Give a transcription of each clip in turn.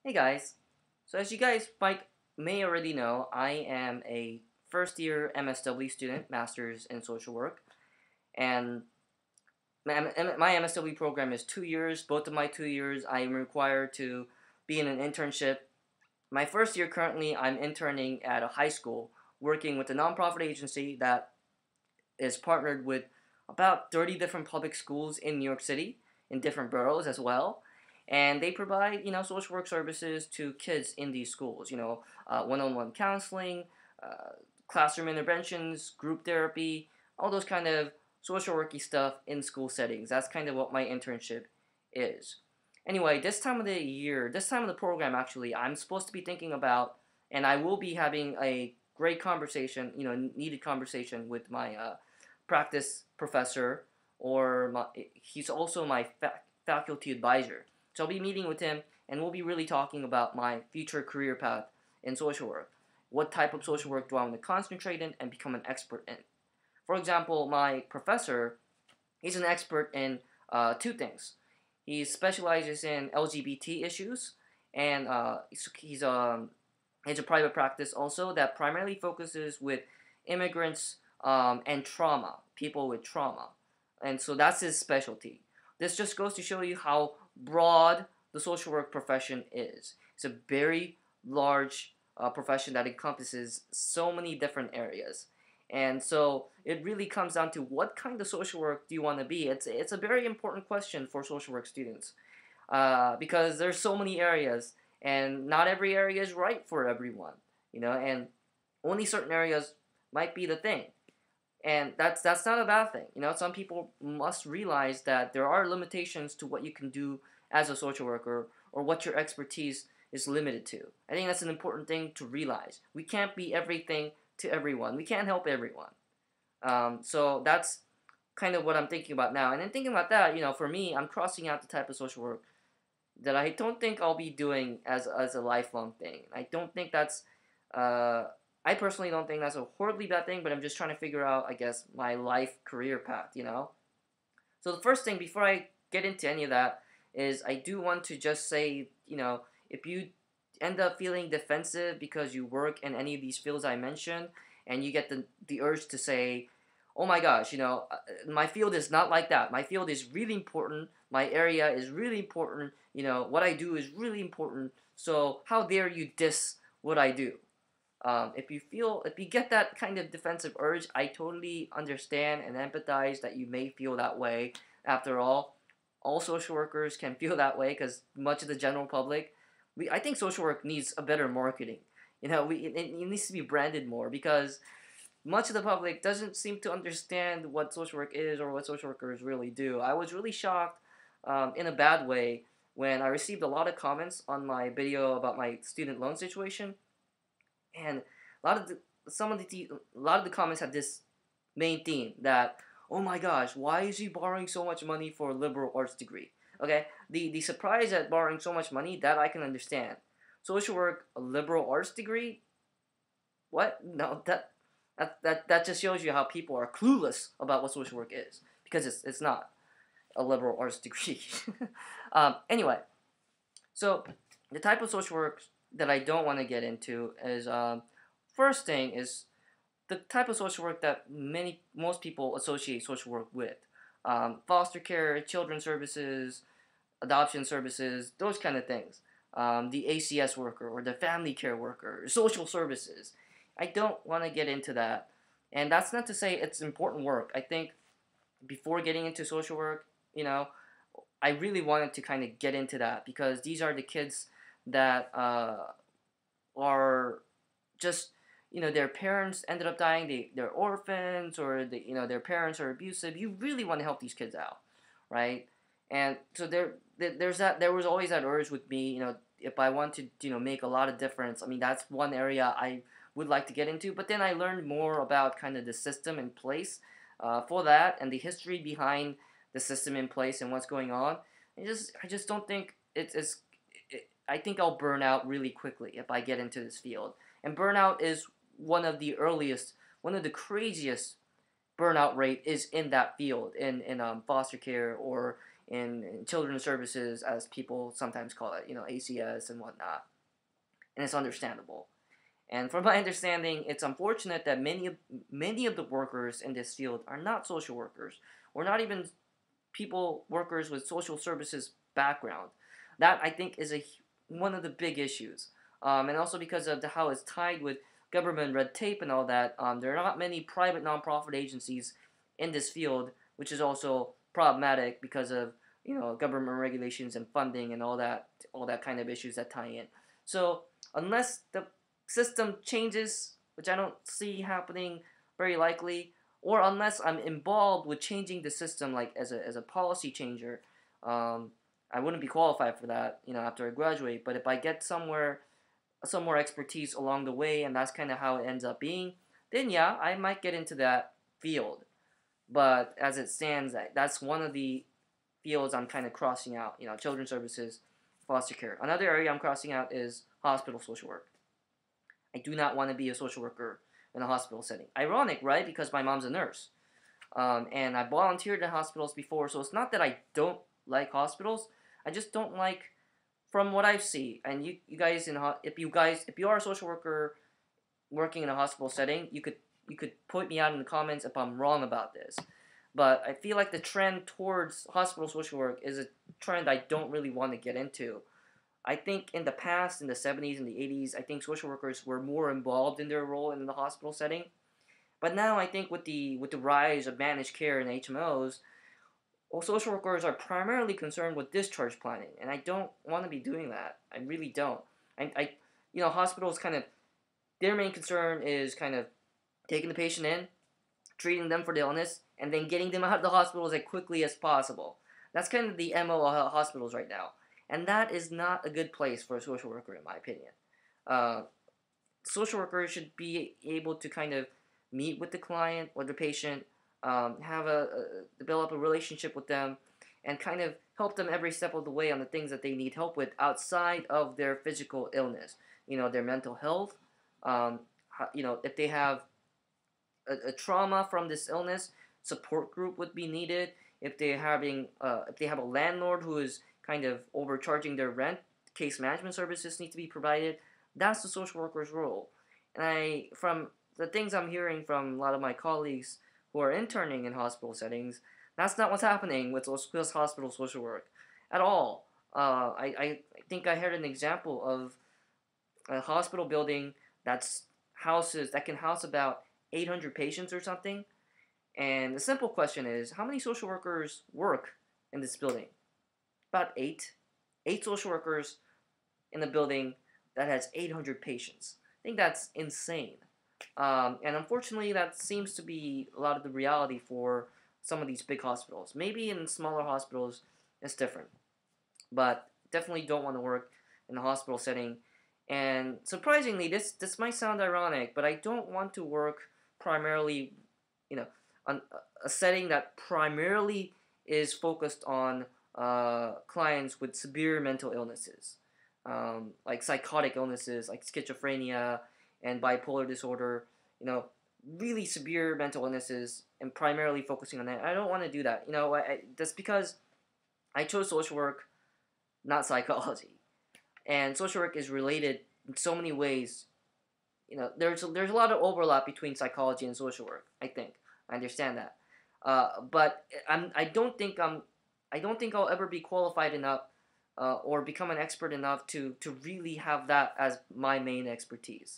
Hey guys, so as you guys may already know, I am a first year MSW student, Masters in Social Work, and my MSW program is 2 years. Both of my 2 years, I am required to be in an internship. My first year, currently, I'm interning at a high school, working with a nonprofit agency that is partnered with about 30 different public schools in New York City, in different boroughs as well. And they provide, social work services to kids in these schools, one-on-one counseling, classroom interventions, group therapy, all those kind of social worky stuff in school settings. That's kind of what my internship is. Anyway, this time of the year, this time of the program, actually, I'm supposed to be thinking about, and I will be having a great conversation, needed conversation with my practice professor, or he's also my faculty advisor. So I'll be meeting with him, and we'll be really talking about my future career path in social work. What type of social work do I want to concentrate in and become an expert in? For example, my professor, he's an expert in two things. He specializes in LGBT issues, and he's a private practice also that primarily focuses with immigrants and trauma, people with trauma. And so that's his specialty. This just goes to show you how broad the social work profession is. It's a very large profession that encompasses so many different areas. And so it really comes down to what kind of social work do you want to be? It's a very important question for social work students because there's so many areas, and not every area is right for everyone, and only certain areas might be the thing. And that's not a bad thing. Some people must realize that there are limitations to what you can do as a social worker, or what your expertise is limited to. I think that's an important thing to realize. We can't be everything to everyone. We can't help everyone. So that's kind of what I'm thinking about now. And then thinking about that, for me, I'm crossing out the type of social work that I don't think I'll be doing as a lifelong thing. I don't think that's I personally don't think that's a horribly bad thing, but I'm just trying to figure out, I guess, my life career path. So the first thing before I get into any of that is I do want to just say, if you end up feeling defensive because you work in any of these fields I mentioned, and you get the urge to say, oh my gosh, my field is not like that. My field is really important. My area is really important. What I do is really important. So how dare you diss what I do? If you get that kind of defensive urge, I totally understand and empathize that you may feel that way. After all social workers can feel that way because much of the general public, I think social work needs a better marketing. It needs to be branded more because much of the public doesn't seem to understand what social work is or what social workers really do. I was really shocked in a bad way when I received a lot of comments on my video about my student loan situation, and a lot of the comments had this main theme that, oh my gosh, why is he borrowing so much money for a liberal arts degree? Okay, the surprise at borrowing so much money, that I can understand. Social work, a liberal arts degree? What? No, that just shows you how people are clueless about what social work is, because it's not a liberal arts degree. Anyway, so the type of social work that I don't want to get into is first thing is the type of social work that most people associate social work with. Foster care, children's services, adoption services, those kind of things. The ACS worker or the family care worker, social services. I don't want to get into that. And that's not to say it's important work. I think before getting into social work, I really wanted to kind of get into that because these are the kids that are just, their parents ended up dying, they're orphans, or their parents are abusive. You really want to help these kids out, right? And so there was always that urge with me, if I want to, make a lot of difference. I mean, that's one area I would like to get into. But then I learned more about kind of the system in place for that, and the history behind the system in place and what's going on. I just don't think I think I'll burn out really quickly if I get into this field. And burnout is one of the craziest burnout rate is in that field, in foster care or in children's services, as people sometimes call it, ACS and whatnot, and it's understandable. And from my understanding, it's unfortunate that many of the workers in this field are not social workers, or not even workers with social services background. That, I think, is one of the big issues. And also because of how it's tied with government red tape and all that, there are not many private nonprofit agencies in this field, which is also problematic because of government regulations and funding and all that kind of issues that tie in. So unless the system changes, which I don't see happening very likely, or unless I'm involved with changing the system, like as a policy changer, I wouldn't be qualified for that, after I graduate. But if I get some more expertise along the way, and that's kind of how it ends up being, then yeah, I might get into that field. But as it stands, that's one of the fields I'm kind of crossing out. Children's services, foster care. Another area I'm crossing out is hospital social work. I do not want to be a social worker in a hospital setting. Ironic, right? Because my mom's a nurse. And I volunteered in hospitals before, so it's not that I don't like hospitals. I just don't like, from what I see, and you guys if you are a social worker working in a hospital setting, you could point me out in the comments if I'm wrong about this. But I feel like the trend towards hospital social work is a trend I don't really want to get into. I think in the past, in the 70s and the 80s, I think social workers were more involved in their role in the hospital setting. But now I think with the rise of managed care and HMOs, well, social workers are primarily concerned with discharge planning, and I don't want to be doing that. I really don't. Hospitals kind of, their main concern is kind of taking the patient in, treating them for the illness, and then getting them out of the hospitals as quickly as possible. That's kind of the MO of hospitals right now. And that is not a good place for a social worker, in my opinion. Social workers should be able to kind of meet with the client or the patient, develop a relationship with them, and kind of help them every step of the way on the things that they need help with outside of their physical illness. Their mental health. If they have a trauma from this illness, support group would be needed. If they have a landlord who is kind of overcharging their rent, case management services need to be provided. That's the social worker's role. And from the things I'm hearing from a lot of my colleagues who are interning in hospital settings, that's not what's happening with hospital social work at all. I think I heard an example of a hospital building that can house about 800 patients or something. And the simple question is, how many social workers work in this building? About 8. 8 social workers in a building that has 800 patients. I think that's insane. And unfortunately, that seems to be a lot of the reality for some of these big hospitals. Maybe in smaller hospitals, it's different. But definitely don't want to work in a hospital setting. And surprisingly, this might sound ironic, but I don't want to work primarily, on a setting that primarily is focused on clients with severe mental illnesses, like psychotic illnesses, like schizophrenia and bipolar disorder. Really severe mental illnesses, and primarily focusing on that. I don't want to do that. That's because I chose social work, not psychology. And social work is related in so many ways. There's a lot of overlap between psychology and social work. I think I understand that, but I don't think I'll ever be qualified enough or become an expert enough to really have that as my main expertise.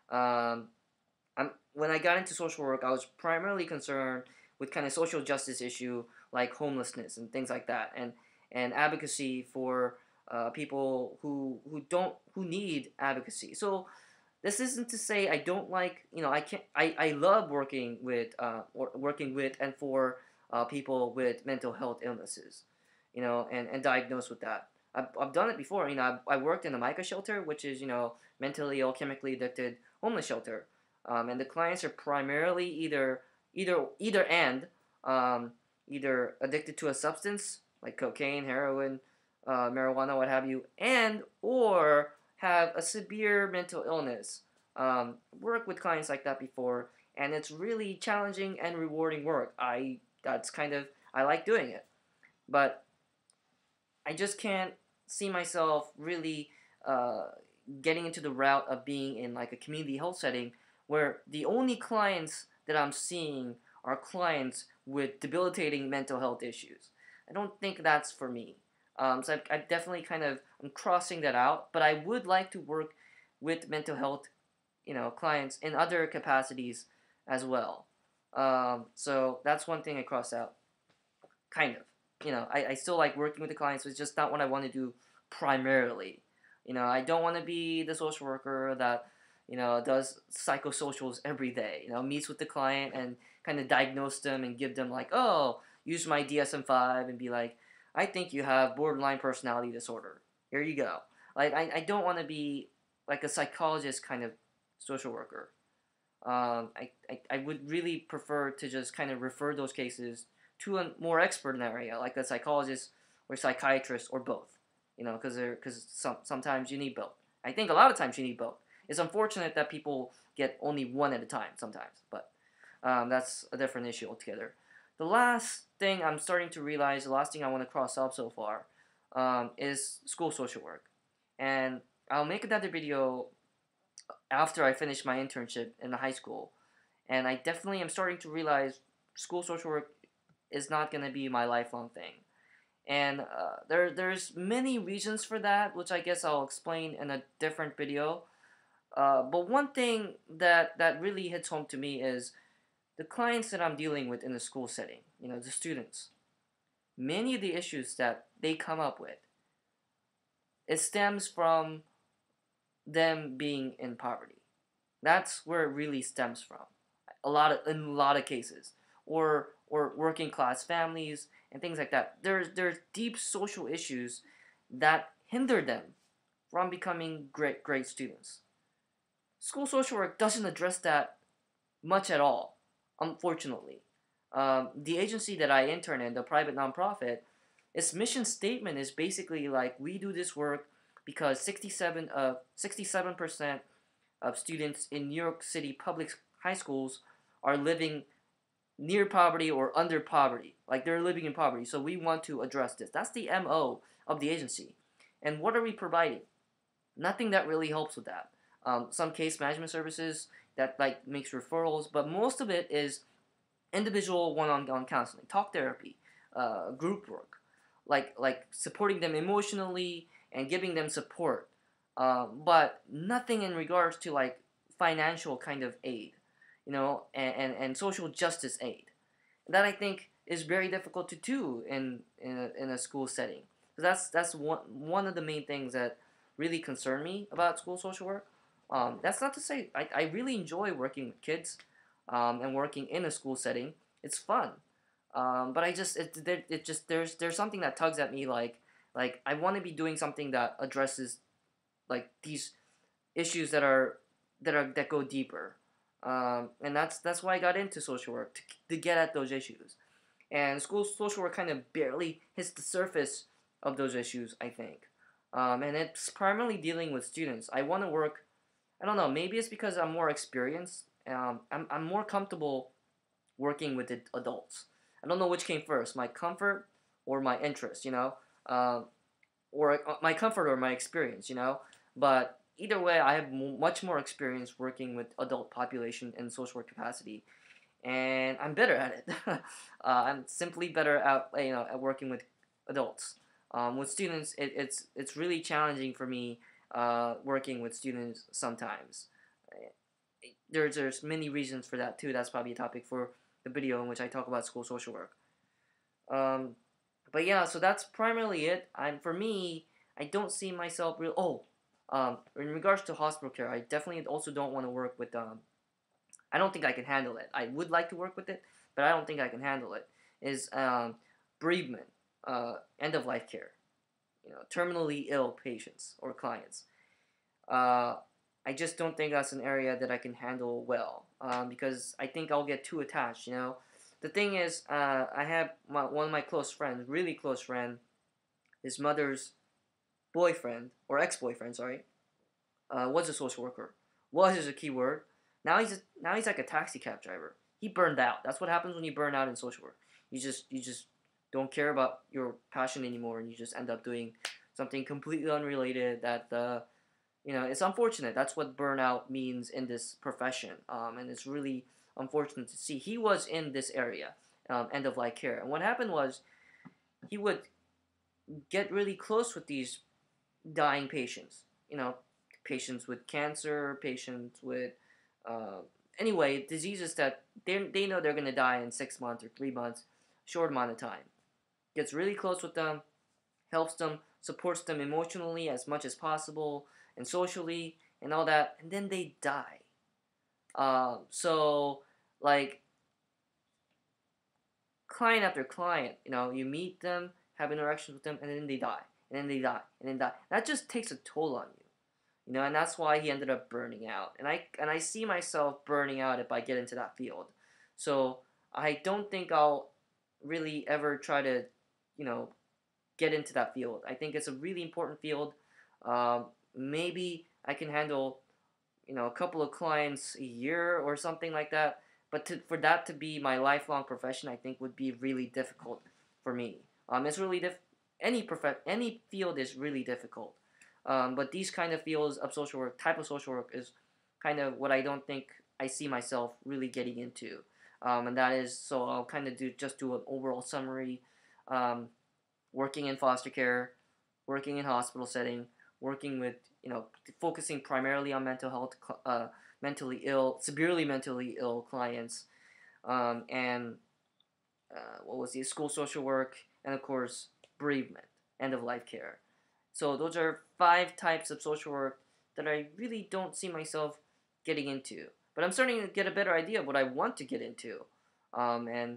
When I got into social work, I was primarily concerned with kind of social justice issue like homelessness and things like that, and advocacy for people who need advocacy. So this isn't to say I don't like, I love working with and for people with mental health illnesses, and diagnosed with that. I've done it before. I worked in a MICA shelter, which is mentally ill, chemically addicted homeless shelter, and the clients are primarily either addicted to a substance like cocaine, heroin, marijuana, what have you, and or have a severe mental illness. Worked with clients like that before, and it's really challenging and rewarding work. I like doing it, but I just can't see myself really uh, getting into the route of being in like a community health setting where the only clients that I'm seeing are clients with debilitating mental health issues. I don't think that's for me. So I've definitely I'm crossing that out, but I would like to work with mental health, clients in other capacities as well. So that's one thing I crossed out, kind of. I still like working with the clients, but it's just not what I want to do primarily. I don't want to be the social worker that, does psychosocials every day, meets with the client and kind of diagnose them and give them like, oh, use my DSM-5 and be like, I think you have borderline personality disorder. Here you go. Like, I don't want to be like a psychologist kind of social worker. I would really prefer to just kind of refer those cases to a more expert in that area, like a psychologist or psychiatrist or both. Because sometimes you need both. I think a lot of times you need both. It's unfortunate that people get only one at a time sometimes, but that's a different issue altogether. The last thing I'm starting to realize, the last thing I want to cross up so far, is school social work, and I'll make another video after I finish my internship in the high school, and I definitely am starting to realize school social work is not going to be my lifelong thing. And there's many reasons for that, which I guess I'll explain in a different video. But one thing that really hits home to me is the clients that I'm dealing with in the school setting, the students. Many of the issues that they come up with, it stems from them being in poverty. That's where it really stems from. In a lot of cases, or working class families and things like that. There's deep social issues that hinder them from becoming great students. School social work doesn't address that much at all, unfortunately. The agency that I intern in, the private nonprofit, its mission statement is basically like, we do this work because 67% of students in New York City public high schools are living near poverty or under poverty. Like, they're living in poverty. So we want to address this. That's the MO of the agency. And what are we providing? Nothing that really helps with that. Some case management services that like makes referrals, but most of it is individual one-on-one counseling, talk therapy, group work, like supporting them emotionally and giving them support, but nothing in regards to like financial kind of aid, and social justice aid. That I think is very difficult to do in a school setting. So that's one of the main things that really concern me about school social work. That's not to say I really enjoy working with kids, and working in a school setting. It's fun, but there's something that tugs at me, like I want to be doing something that addresses like these issues that go deeper, and that's why I got into social work, to get at those issues. And school social work kind of barely hits the surface of those issues, I think. And it's primarily dealing with students. I want to work. I don't know. Maybe it's because I'm more experienced. I'm more comfortable working with adults. I don't know which came first, my comfort or my interest. Or my comfort or my experience. But either way, I have much more experience working with adult population in social work capacity, and I'm better at it. I'm simply better at working with adults. With students, it's really challenging for me, working with students sometimes. There's many reasons for that too. That's probably a topic for the video in which I talk about school social work. Um, but yeah, so that's primarily it. For me, I don't see myself real. In regards to hospital care, I definitely also don't want to work with. I don't think I can handle it. I would like to work with it, but I don't think I can handle it. Is bereavement, end of life care, terminally ill patients or clients. Uh, I just don't think that's an area that I can handle well, because I think I'll get too attached. The thing is, I have one of my close friends, really close friend, his mother's boyfriend or ex-boyfriend, sorry, was a social worker. Was is a key word. Now he's like a taxi cab driver. He burned out. That's what happens when you burn out in social work. You just don't care about your passion anymore, and you just end up doing something completely unrelated. That it's unfortunate. That's what burnout means in this profession, and it's really unfortunate to see. He was in this area, end of life care, and what happened was he would get really close with these dying patients. Patients with cancer, patients with uh, anyway diseases that they know they're gonna die in 6 months or 3 months, short amount of time. Gets really close with them, helps them, supports them emotionally as much as possible, and socially and all that, and then they die. So like client after client, you meet them, have interactions with them, and then they die, and then they die, and then die. That just takes a toll on you, and that's why he ended up burning out. And I see myself burning out if I get into that field. So I don't think I'll really ever try to, you know, get into that field. I think it's a really important field. Maybe I can handle, a couple of clients a year or something like that. But for that to be my lifelong profession, I think would be really difficult for me. It's really any field is really difficult. But these kind of fields of social work, type of social work, is kind of what I don't think I see myself really getting into. And that is, so I'll kind of do an overall summary. Um, Working in foster care, working in hospital setting, working with, focusing primarily on mental health, severely mentally ill clients, and what was the school social work, and of course bereavement, end of life care. So those are 5 types of social work that I really don't see myself getting into. But I'm starting to get a better idea of what I want to get into, and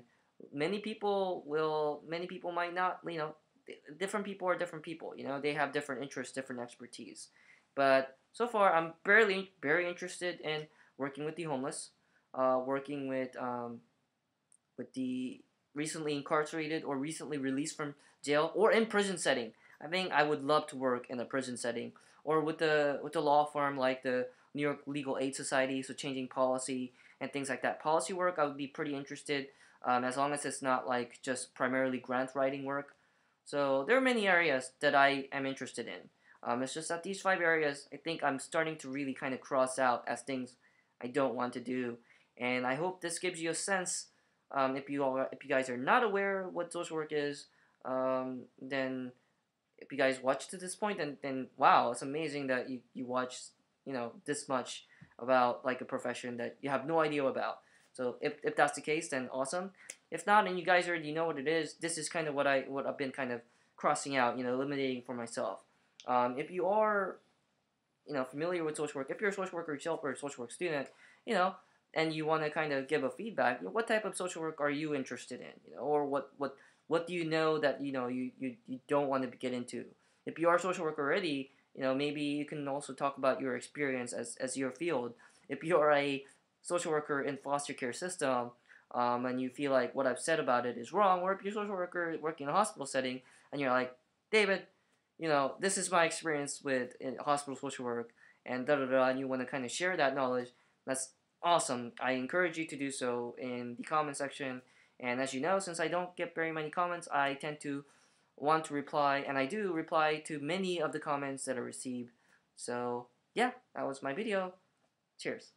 many people might not, different people are different people. They have different interests, different expertise. But so far, I'm very interested in working with the homeless, working with the recently incarcerated or recently released from jail or in prison setting. I think I would love to work in a prison setting, or with the law firm like the New York Legal Aid Society, so changing policy and things like that. Policy work, I would be pretty interested, as long as it's not like just primarily grant writing work. So there are many areas that I am interested in. It's just that these 5 areas, I think I'm starting to really kind of cross out as things I don't want to do. And I hope this gives you a sense. If you guys are not aware what social work is, then if you guys watched to this point, then wow, it's amazing that you watched, this much about like a profession that you have no idea about. So if that's the case, then awesome. If not, and you guys already know what it is, this is kind of what I've been kind of crossing out, eliminating for myself. If you are, familiar with social work, if you're a social worker yourself or a social work student, you know, and you want to kind of give a feedback, what type of social work are you interested in, or what do you know that you don't want to get into? If you are a social worker already, maybe you can also talk about your experience as your field. If you are a social worker in foster care system, and you feel like what I've said about it is wrong, or if you're a social worker working in a hospital setting and you're like, David, this is my experience with in hospital social work, and da da da, and you want to kind of share that knowledge, that's awesome. I encourage you to do so in the comment section. And as you know, since I don't get very many comments, I tend to want to reply, and I do reply to many of the comments that are received. So yeah, that was my video. Cheers.